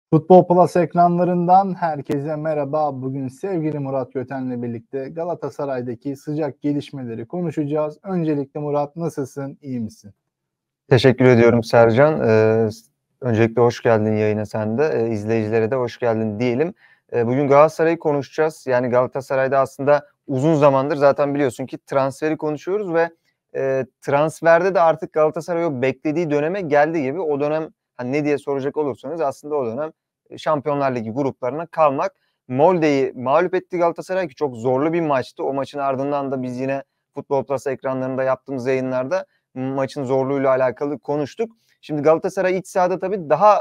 Futbol Plus ekranlarından herkese merhaba. Bugün sevgili Murat Göten'le birlikte Galatasaray'daki sıcak gelişmeleri konuşacağız. Öncelikle Murat, nasılsın? İyi misin? Teşekkür ediyorum Sercan. Öncelikle hoş geldin yayına sen de. İzleyicilere de hoş geldin diyelim. Bugün Galatasaray'ı konuşacağız. Yani Galatasaray'da aslında uzun zamandır zaten biliyorsun ki transferi konuşuyoruz ve transferde de artık Galatasaray o beklediği döneme geldi gibi. O dönem hani ne diye soracak olursanız aslında o dönem Şampiyonlar Ligi gruplarına kalmak. Molde'yi mağlup etti Galatasaray ki çok zorlu bir maçtı. O maçın ardından da biz yine Futbol Plus ekranlarında yaptığımız yayınlarda maçın zorluğuyla alakalı konuştuk. Şimdi Galatasaray iç sahada tabii daha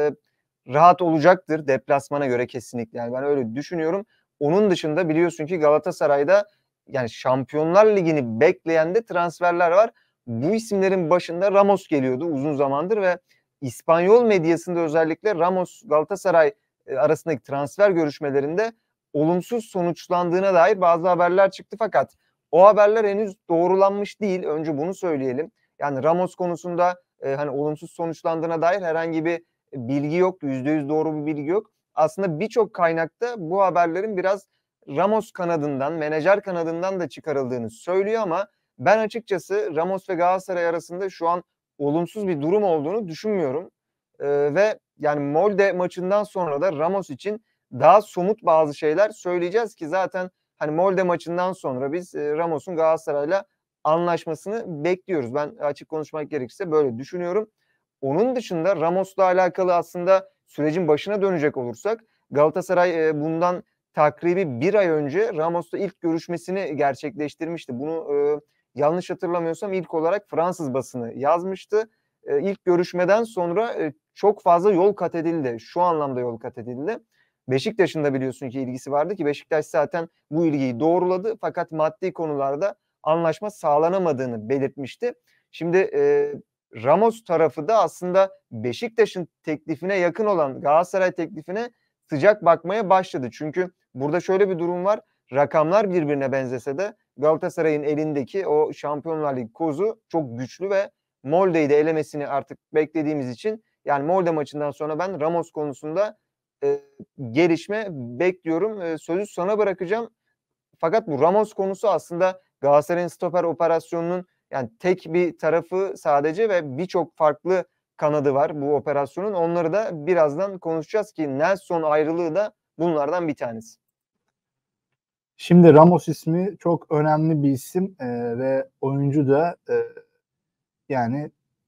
rahat olacaktır deplasmana göre kesinlikle. Yani ben öyle düşünüyorum. Onun dışında biliyorsun ki Galatasaray'da yani Şampiyonlar Ligi'ni bekleyen de transferler var. Bu isimlerin başında Ramos geliyordu uzun zamandır ve İspanyol medyasında özellikle Ramos Galatasaray arasındaki transfer görüşmelerinde olumsuz sonuçlandığına dair bazı haberler çıktı fakat o haberler henüz doğrulanmış değil. Önce bunu söyleyelim. Yani Ramos konusunda hani olumsuz sonuçlandığına dair herhangi bir bilgi yok. %100 doğru bir bilgi yok. Aslında birçok kaynakta bu haberlerin biraz Ramos kanadından, menajer kanadından da çıkarıldığını söylüyor ama ben açıkçası Ramos ve Galatasaray arasında şu an olumsuz bir durum olduğunu düşünmüyorum. Ve yani Molde maçından sonra da Ramos için daha somut bazı şeyler söyleyeceğiz ki zaten hani Molde maçından sonra biz Ramos'un Galatasaray'la anlaşmasını bekliyoruz. Ben açık konuşmak gerekirse böyle düşünüyorum. Onun dışında Ramos'la alakalı aslında sürecin başına dönecek olursak Galatasaray bundan takribi bir ay önce Ramos'la ilk görüşmesini gerçekleştirmişti. Bunu yanlış hatırlamıyorsam ilk olarak Fransız basını yazmıştı. İlk görüşmeden sonra çok fazla yol kat edildi. Şu anlamda yol kat edildi. Beşiktaş'ın da biliyorsun ki ilgisi vardı ki Beşiktaş zaten bu ilgiyi doğruladı fakat maddi konularda anlaşma sağlanamadığını belirtmişti. Şimdi Ramos tarafı da aslında Beşiktaş'ın teklifine yakın olan Galatasaray teklifine sıcak bakmaya başladı. Çünkü burada şöyle bir durum var. Rakamlar birbirine benzese de Galatasaray'ın elindeki o Şampiyonlar Ligi kozu çok güçlü ve Molde'yi de elemesini artık beklediğimiz için yani Molde maçından sonra ben Ramos konusunda gelişme bekliyorum. Sözü sana bırakacağım. Fakat bu Ramos konusu aslında Galatasaray'ın stoper operasyonunun yani tek bir tarafı sadece ve birçok farklı kanadı var bu operasyonun. Onları da birazdan konuşacağız ki Nelson ayrılığı da bunlardan bir tanesi. Şimdi Ramos ismi çok önemli bir isim ve oyuncu da yani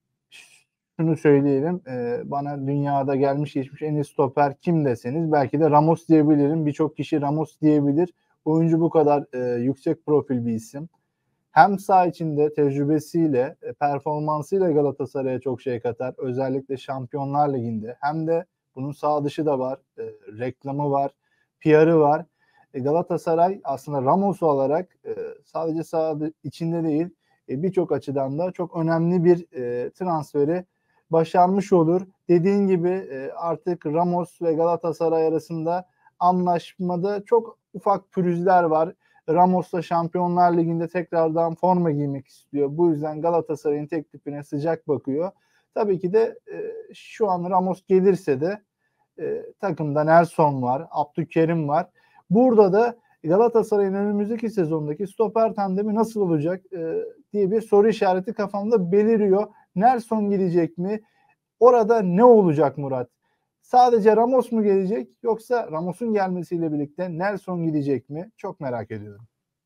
şunu söyleyelim, bana dünyada gelmiş geçmiş en iyi stoper kim deseniz belki de Ramos diyebilirim. Birçok kişi Ramos diyebilir. Oyuncu bu kadar yüksek profil bir isim. Hem saha içinde tecrübesiyle, performansıyla Galatasaray'a çok şey katar. Özellikle Şampiyonlar Ligi'nde. Hem de bunun sağ dışı da var. Reklamı var, PR'ı var. Galatasaray aslında Ramos olarak sadece saha içinde değil, birçok açıdan da çok önemli bir transferi başarmış olur. Dediğin gibi artık Ramos ve Galatasaray arasında anlaşmada çok ufak pürüzler var. Ramos'la Şampiyonlar Ligi'nde tekrardan forma giymek istiyor. Bu yüzden Galatasaray'ın teklifine sıcak bakıyor. Tabii ki de şu an Ramos gelirse de takımda Nelson var, Abdülkerim var. Burada da Galatasaray'ın önümüzdeki sezondaki stoper tandemi nasıl olacak diye bir soru işareti kafamda beliriyor. Nelson gidecek mi? Orada ne olacak Murat? Sadece Ramos mu gelecek yoksa Ramos'un gelmesiyle birlikte Nelson gidecek mi? Çok merak ediyorum.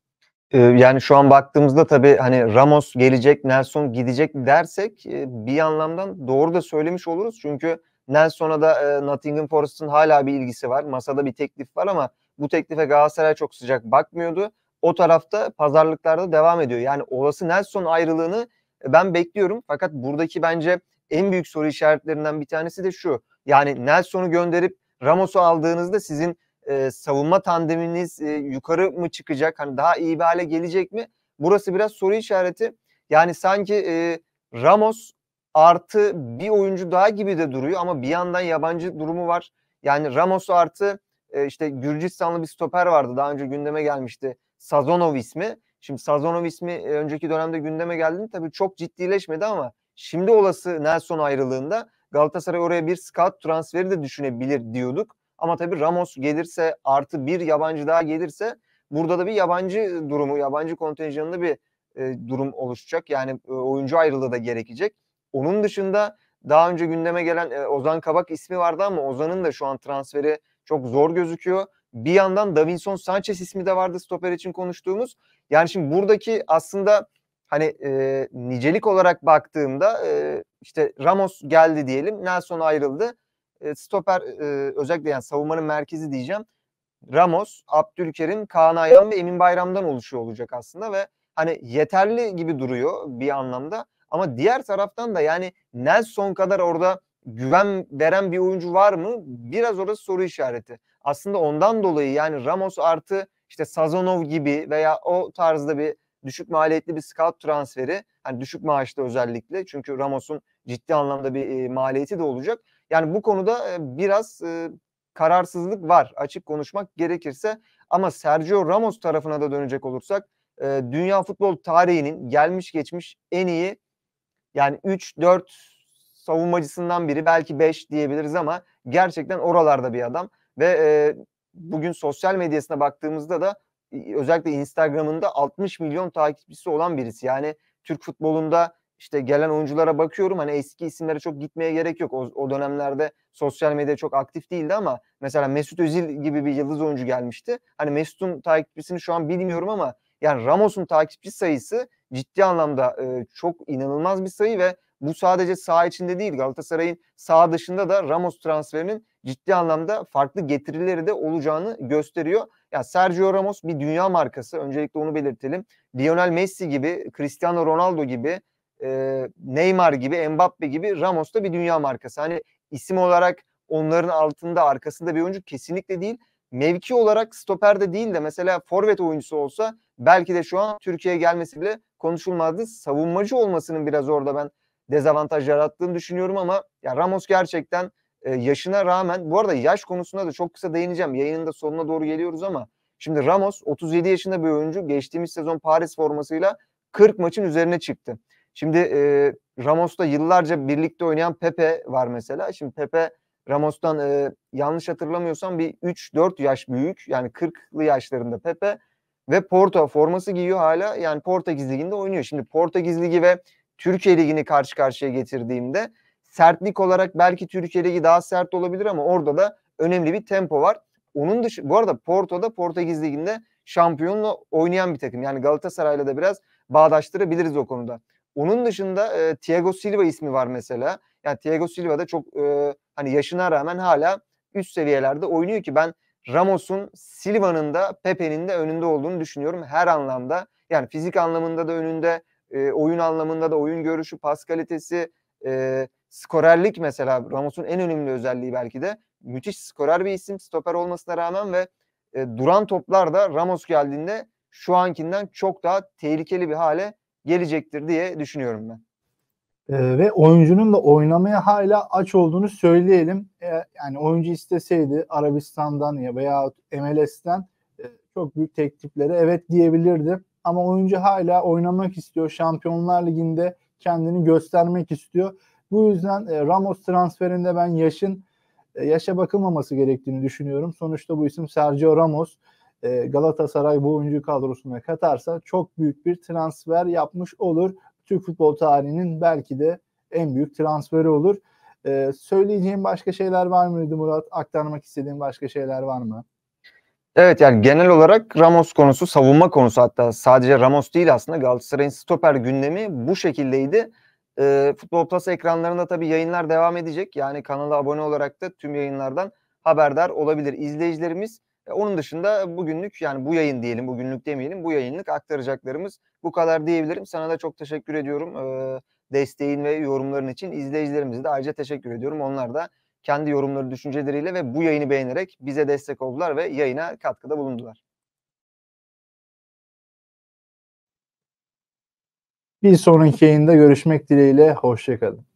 Yani şu an baktığımızda tabii hani Ramos gelecek, Nelson gidecek dersek bir anlamdan doğru da söylemiş oluruz. Çünkü Nelson'a da Nottingham Forest'ın hala bir ilgisi var. Masada bir teklif var ama bu teklife Galatasaray çok sıcak bakmıyordu. O tarafta pazarlıklarda devam ediyor. Yani olası Nelson ayrılığını ben bekliyorum. Fakat buradaki bence en büyük soru işaretlerinden bir tanesi de şu. Yani Nelson'u gönderip Ramos'u aldığınızda sizin savunma tandeminiz yukarı mı çıkacak? Hani daha iyi bir hale gelecek mi? Burası biraz soru işareti. Yani sanki Ramos artı bir oyuncu daha gibi de duruyor ama bir yandan yabancı durumu var. Yani Ramos artı işte Gürcistanlı bir stoper vardı. Daha önce gündeme gelmişti. Sazonov ismi. Şimdi Sazonov ismi önceki dönemde gündeme geldiğinde tabii çok ciddileşmedi ama şimdi olası Nelson ayrılığında Galatasaray oraya bir scout transferi de düşünebilir diyorduk. Ama tabii Ramos gelirse, artı bir yabancı daha gelirse, burada da bir yabancı durumu, yabancı kontenjanında bir durum oluşacak. Yani oyuncu ayrılığı da gerekecek. Onun dışında daha önce gündeme gelen Ozan Kabak ismi vardı ama Ozan'ın da şu an transferi çok zor gözüküyor. Bir yandan Davinson Sanchez ismi de vardı stoper için konuştuğumuz. Yani şimdi buradaki aslında hani nicelik olarak baktığımda işte Ramos geldi diyelim, Nelson ayrıldı. Stoper özellikle yani savunmanın merkezi diyeceğim. Ramos, Abdülkerim, Kaan Ayhan ve Emin Bayram'dan oluşuyor olacak aslında ve hani yeterli gibi duruyor bir anlamda. Ama diğer taraftan da yani Nelson kadar orada güven veren bir oyuncu var mı? Biraz orası soru işareti. Aslında ondan dolayı yani Ramos artı işte Sazonov gibi veya o tarzda bir düşük maliyetli bir scout transferi, hani düşük maaşlı özellikle, çünkü Ramos'un ciddi anlamda bir maliyeti de olacak. Yani bu konuda biraz kararsızlık var açık konuşmak gerekirse. Ama Sergio Ramos tarafına da dönecek olursak dünya futbol tarihinin gelmiş geçmiş en iyi yani 3-4 savunmacısından biri, belki 5 diyebiliriz ama gerçekten oralarda bir adam ve bugün sosyal medyasına baktığımızda da özellikle Instagram'ında 60 milyon takipçisi olan birisi. Yani Türk futbolunda işte gelen oyunculara bakıyorum, hani eski isimlere çok gitmeye gerek yok. O dönemlerde sosyal medya çok aktif değildi ama mesela Mesut Özil gibi bir yıldız oyuncu gelmişti. Hani Mesut'un takipçisini şu an bilmiyorum ama yani Ramos'un takipçi sayısı ciddi anlamda çok inanılmaz bir sayı ve bu sadece saha içinde değil, Galatasaray'ın saha dışında da Ramos transferinin ciddi anlamda farklı getirileri de olacağını gösteriyor. Ya Sergio Ramos bir dünya markası. Öncelikle onu belirtelim. Lionel Messi gibi, Cristiano Ronaldo gibi, Neymar gibi, Mbappe gibi Ramos da bir dünya markası. Hani isim olarak onların altında, arkasında bir oyuncu kesinlikle değil. Mevki olarak stoperde değil de mesela forvet oyuncusu olsa belki de şu an Türkiye'ye gelmesi bile konuşulmazdı. Savunmacı olmasının biraz orada ben dezavantaj yarattığını düşünüyorum ama ya Ramos gerçekten yaşına rağmen, bu arada yaş konusunda da çok kısa değineceğim. Yayının da sonuna doğru geliyoruz ama şimdi Ramos 37 yaşında bir oyuncu. Geçtiğimiz sezon Paris formasıyla 40 maçın üzerine çıktı. Şimdi Ramos'la yıllarca birlikte oynayan Pepe var mesela. Şimdi Pepe Ramos'tan yanlış hatırlamıyorsam bir 3-4 yaş büyük. Yani 40'lı yaşlarında Pepe ve Porto forması giyiyor hala. Yani Portekiz Ligi'nde oynuyor. Şimdi Portekiz Ligi ve Türkiye Ligi'ni karşı karşıya getirdiğimde sertlik olarak belki Türkiye Ligi daha sert olabilir ama orada da önemli bir tempo var. Onun dışı, bu arada Porto'da Portekiz Ligi'nde şampiyonla oynayan bir takım. Yani Galatasaray'la da biraz bağdaştırabiliriz o konuda. Onun dışında Thiago Silva ismi var mesela. Yani Thiago Silva da çok hani yaşına rağmen hala üst seviyelerde oynuyor ki ben Ramos'un, Silva'nın da Pepe'nin de önünde olduğunu düşünüyorum her anlamda. Yani fizik anlamında da önünde, oyun anlamında da oyun görüşü, pas kalitesi, skorerlik mesela Ramos'un en önemli özelliği belki de. Müthiş skorer bir isim stoper olmasına rağmen ve duran toplar da Ramos geldiğinde şu ankinden çok daha tehlikeli bir hale gelecektir diye düşünüyorum ben. Ve oyuncunun da oynamaya hala aç olduğunu söyleyelim. Yani oyuncu isteseydi Arabistan'dan ya veya MLS'ten çok büyük tekliflere evet diyebilirdi. Ama oyuncu hala oynamak istiyor. Şampiyonlar Ligi'nde kendini göstermek istiyor. Bu yüzden Ramos transferinde ben yaşa bakılmaması gerektiğini düşünüyorum. Sonuçta bu isim Sergio Ramos. Galatasaray bu oyuncu kadrosuna katarsa çok büyük bir transfer yapmış olur. Türk futbol tarihinin belki de en büyük transferi olur. Söyleyeceğim başka şeyler var mıydı Murat? Aktarmak istediğin başka şeyler var mı? Evet, yani genel olarak Ramos konusu, savunma konusu, hatta sadece Ramos değil aslında Galatasaray'ın stoper gündemi bu şekildeydi. Futbol Plus ekranlarında tabii yayınlar devam edecek. Yani kanala abone olarak da tüm yayınlardan haberdar olabilir izleyicilerimiz. Onun dışında bugünlük, yani bu yayın diyelim, bugünlük demeyelim, bu yayınlık aktaracaklarımız bu kadar diyebilirim. Sana da çok teşekkür ediyorum. Desteğin ve yorumların için izleyicilerimize de ayrıca teşekkür ediyorum. Onlar da kendi yorumları, düşünceleriyle ve bu yayını beğenerek bize destek oldular ve yayına katkıda bulundular. Bir sonraki yayında görüşmek dileğiyle. Hoşça kalın.